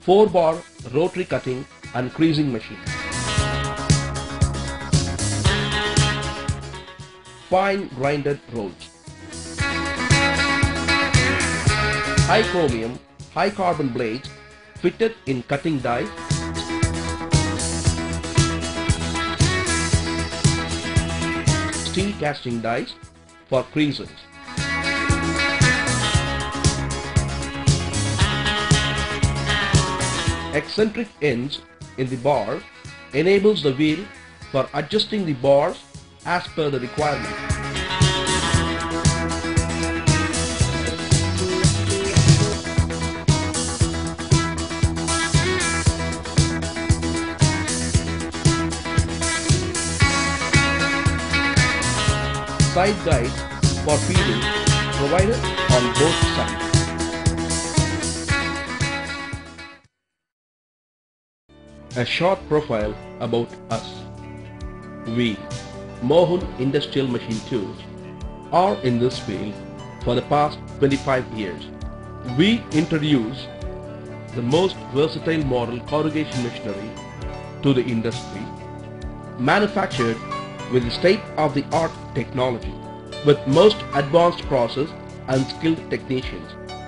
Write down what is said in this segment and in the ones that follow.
4-bar rotary cutting and creasing machine. Fine grinded rolls. High chromium, high carbon blades fitted in cutting die. Steel casting dies for creases. Eccentric ends in the bar enables the wheel for adjusting the bars as per the requirement. Side guides for feeding provided on both sides. A short profile about us. We, Mohun Industrial Machine Tools, are in this field for the past 25 years. We introduce the most versatile model corrugation machinery to the industry, manufactured with state-of-the-art technology, with most advanced process and skilled technicians.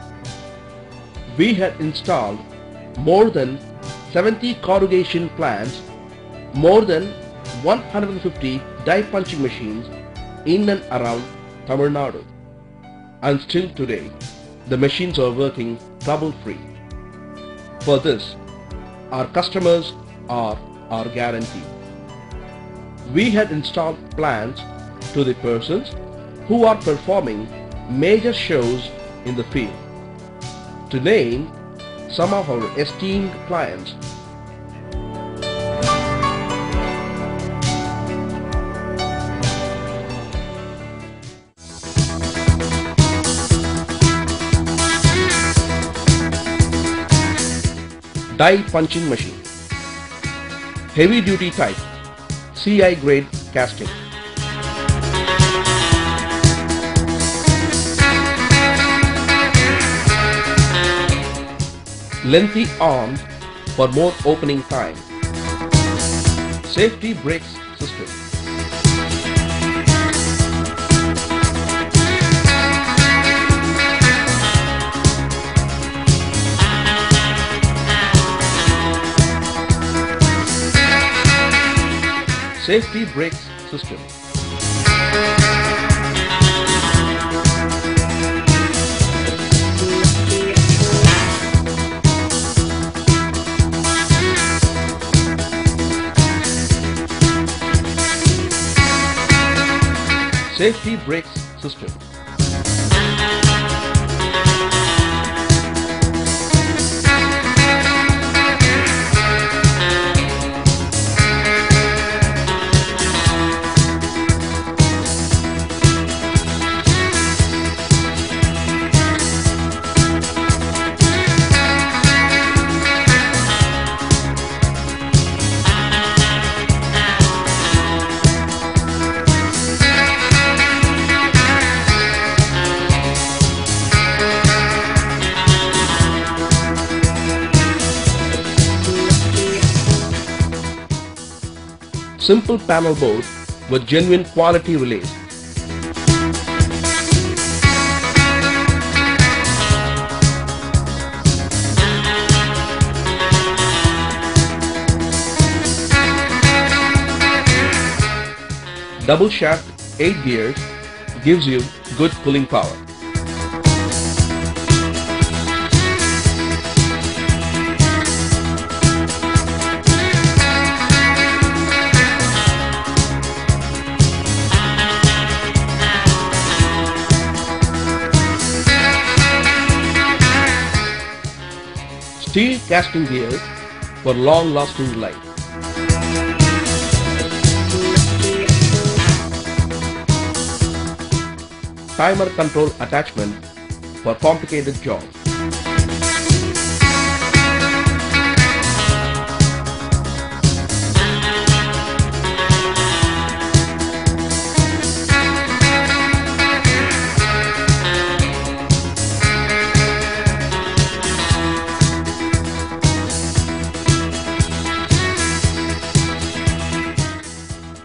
We had installed more than 70 corrugation plants, more than 150 die punching machines in and around Tamil Nadu. And still today, the machines are working trouble-free. For this, our customers are our guarantee. We had installed plants to the persons who are performing major shows in the field. To name some of our esteemed clients: die punching machine, heavy duty type, CI grade casting. Lengthy arms for more opening time. Safety brakes system. Safety brakes system. Safety brakes system. Simple panel board with genuine quality relays. Double shaft 8 gears gives you good pulling power. Steel casting gears for long-lasting life. Timer control attachment for complicated jobs.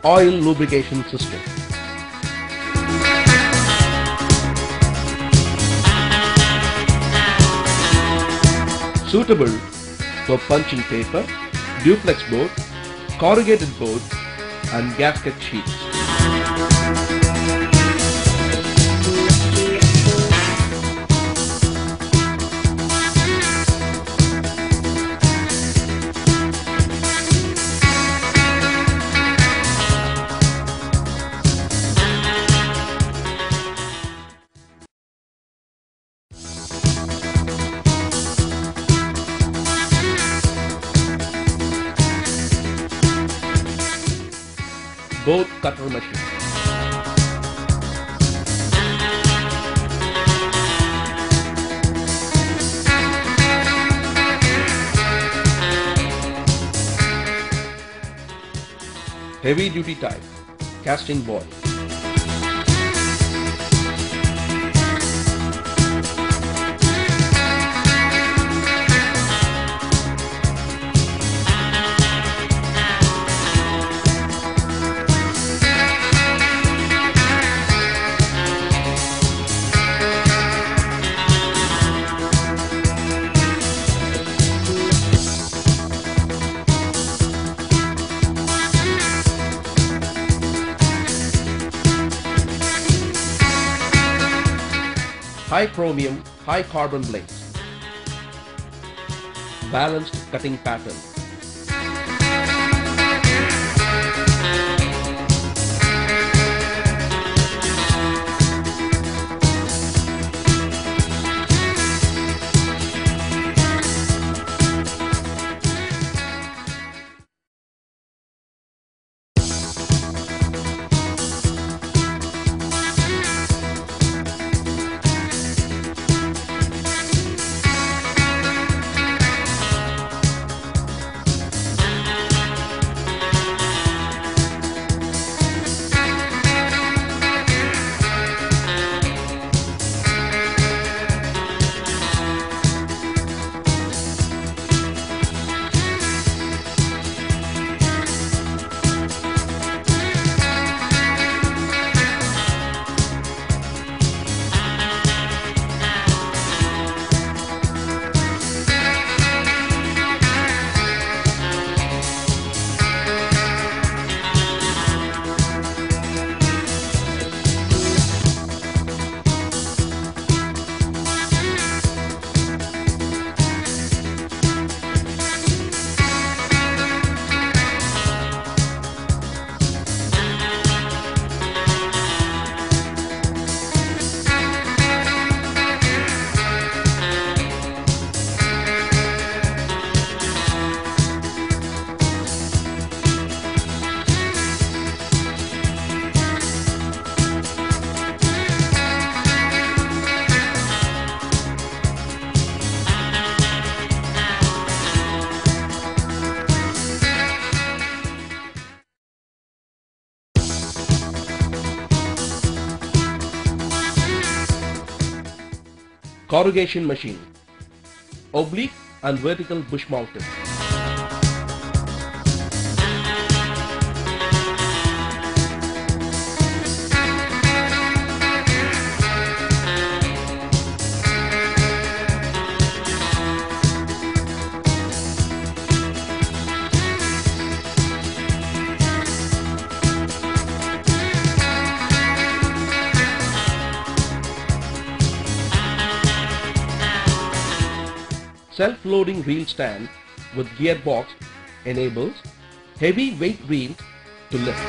oil lubrication system. Suitable for punching paper, duplex board, corrugated board and gasket sheets. Both cutter machine. Heavy duty type, casting board. High chromium, high carbon blades. Balanced cutting pattern. Corrugation machine, oblique and vertical bush mounted. Self-loading reel stand with gearbox enables heavy weight reels to lift.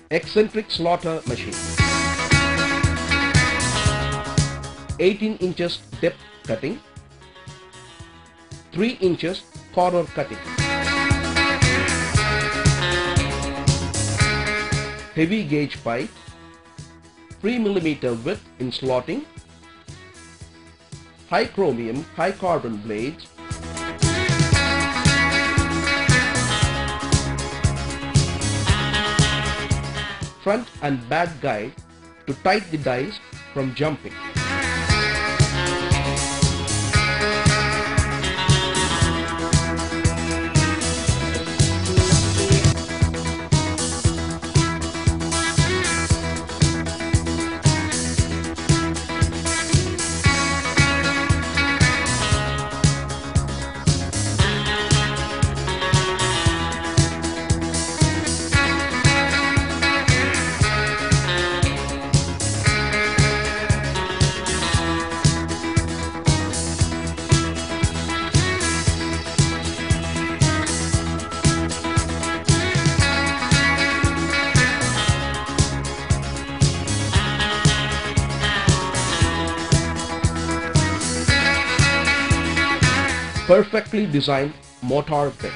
eccentric slaughter machine. 18 inches depth cutting, 3 inches corner cutting. Heavy gauge pipe, 3 mm width in slotting, high chromium, high carbon blades, front and back guide to tight the dies from jumping. Perfectly designed mortar bit.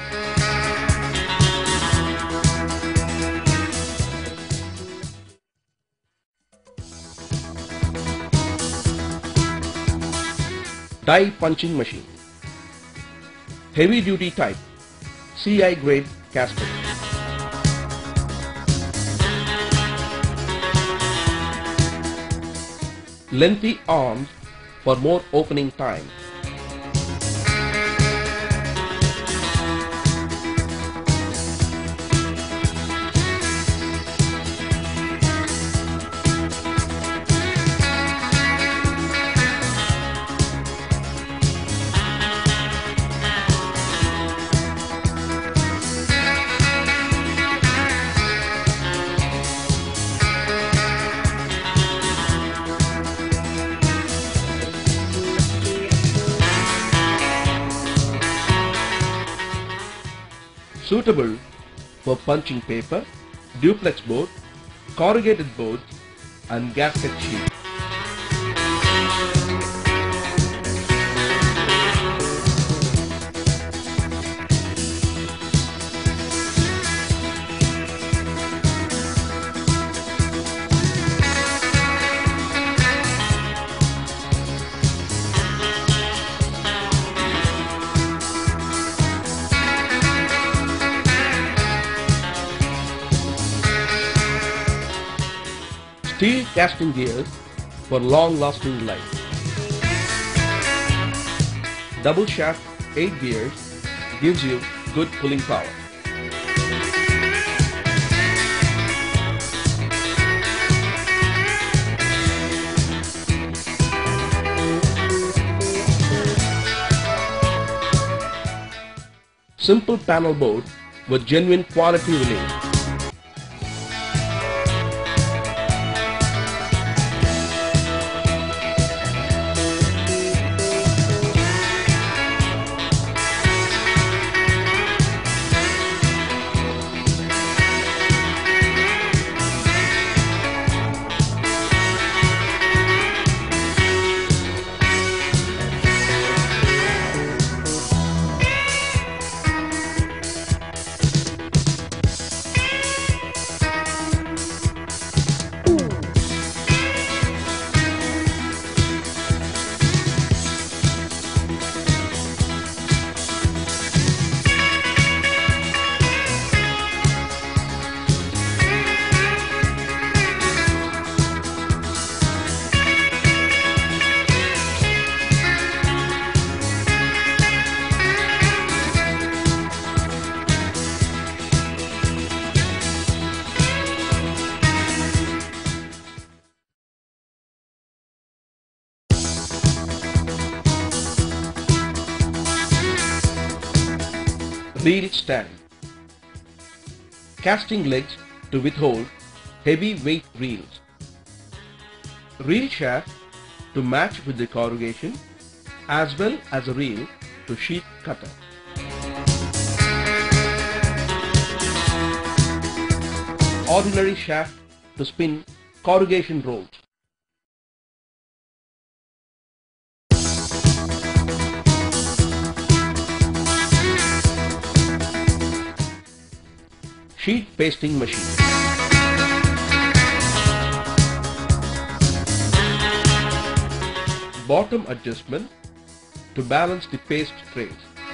Die punching machine. Heavy duty type, CI grade casting. Lengthy arms for more opening time. Suitable for punching paper, duplex board, corrugated boards and gasket sheet. Steel casting gears for long-lasting life. Double shaft 8 gears gives you good pulling power. Simple panel board with genuine quality relief. Reel stand. Casting legs to withhold heavy weight reels. Reel shaft to match with the corrugation as well as a reel to sheet cutter. ordinary shaft to spin corrugation rolls. Sheet pasting machine. Bottom adjustment to balance the paste trays.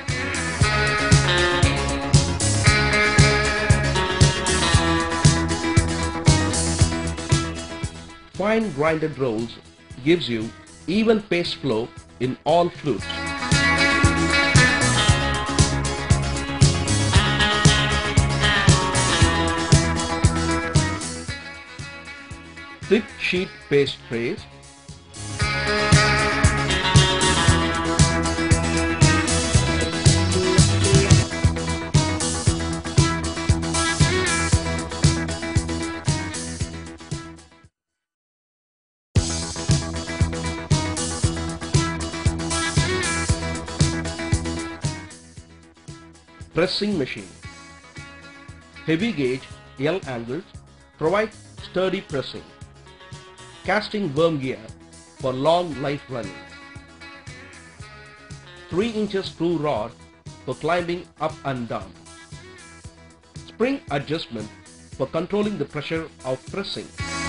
Fine grinded rolls gives you even paste flow in all flutes. Thick sheet paste trays. Pressing machine. Heavy gauge L angles provide sturdy pressing. Casting worm gear for long life running. 3 inches screw rod for climbing up and down. Spring adjustment for controlling the pressure of pressing.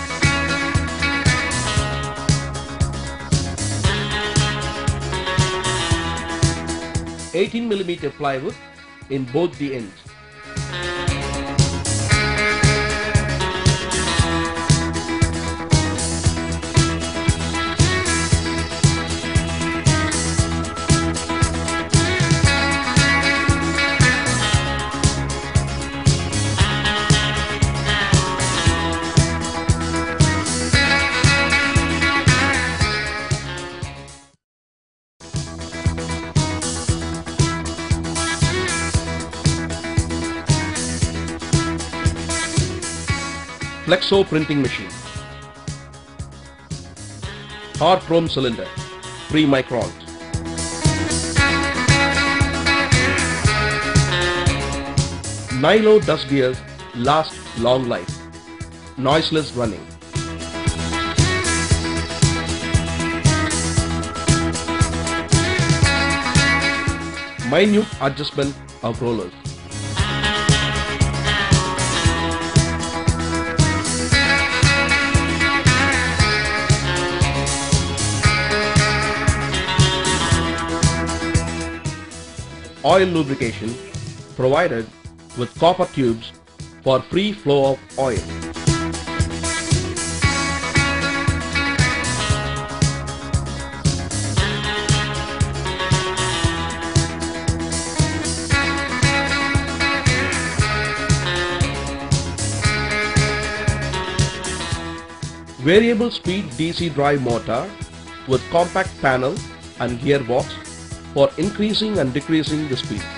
$18mm plywood in both the ends. Flexo printing machine. Hard chrome cylinder, 3 microns. Nilo dust gears last long life, noiseless running. Minute adjustment of rollers. Oil lubrication provided with copper tubes for free flow of oil. Variable speed DC drive motor with compact panel and gearbox for increasing and decreasing the speed.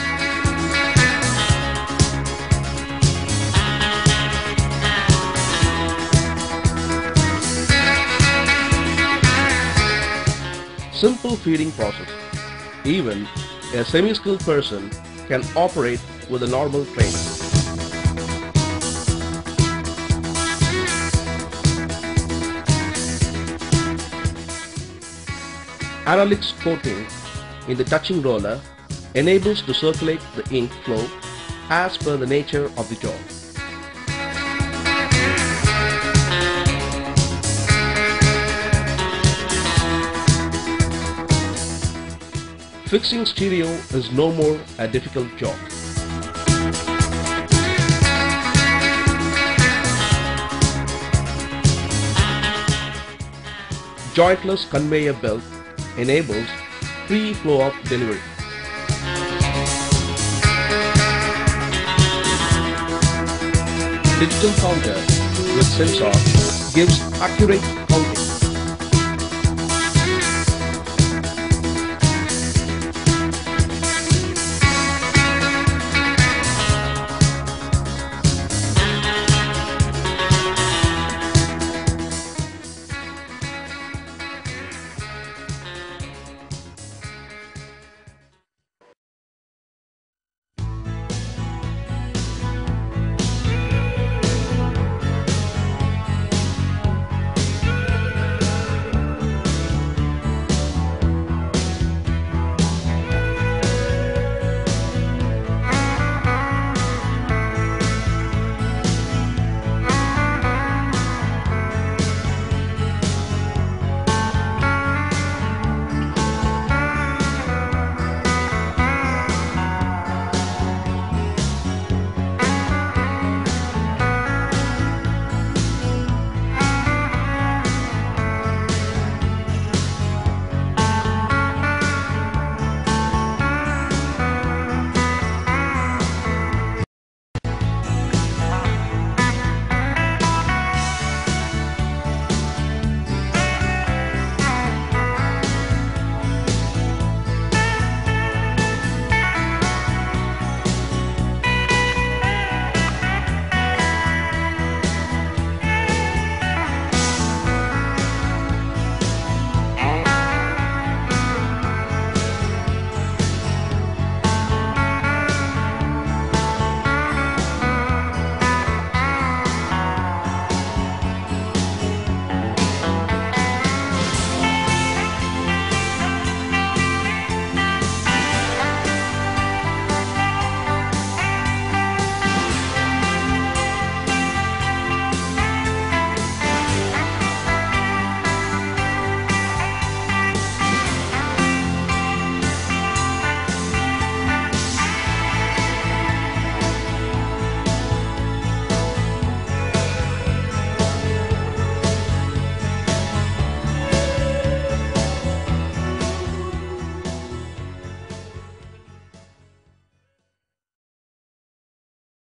Simple feeding process. Even a semi-skilled person can operate with a normal training. Analyx coating in the touching roller enables to circulate the ink flow as per the nature of the job. Fixing stereo is no more a difficult job. Jointless conveyor belt enables free flow of delivery. Digital counter with sensor gives accurate counting.